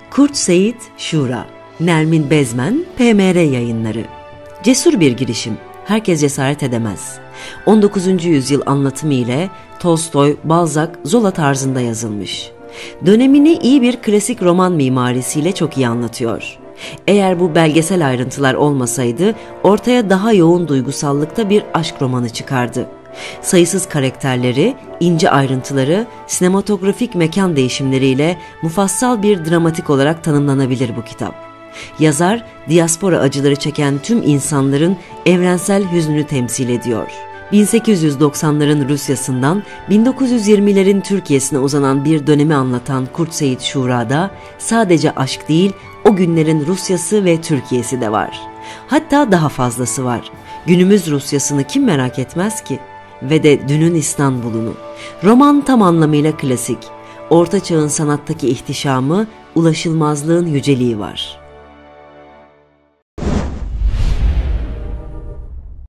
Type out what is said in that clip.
Kurt Seyit Şura, Nermin Bezmen, PMR Yayınları. Cesur bir girişim, herkes cesaret edemez. 19. yüzyıl anlatımı ile Tolstoy, Balzac, Zola tarzında yazılmış. Dönemini iyi bir klasik roman mimarisiyle çok iyi anlatıyor. Eğer bu belgesel ayrıntılar olmasaydı ortaya daha yoğun duygusallıkta bir aşk romanı çıkardı. Sayısız karakterleri, ince ayrıntıları, sinematografik mekan değişimleriyle mufassal bir dramatik olarak tanımlanabilir bu kitap. Yazar, diaspora acıları çeken tüm insanların evrensel hüznünü temsil ediyor. 1890'ların Rusya'sından 1920'lerin Türkiye'sine uzanan bir dönemi anlatan Kurt Seyit Şura'da sadece aşk değil, o günlerin Rusya'sı ve Türkiye'si de var. Hatta daha fazlası var. Günümüz Rusya'sını kim merak etmez ki? Ve de dünün İstanbul'unu. Roman tam anlamıyla klasik. Orta Çağ'ın sanattaki ihtişamı, ulaşılmazlığın yüceliği var.